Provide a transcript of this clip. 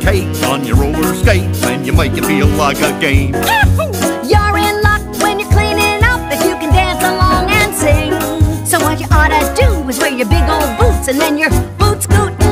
cakes on your roller skates, and you make it feel like a game. You're in luck when you're cleaning up if you can dance along and sing. So what you ought to do is wear your big old boots, and then your boots scoot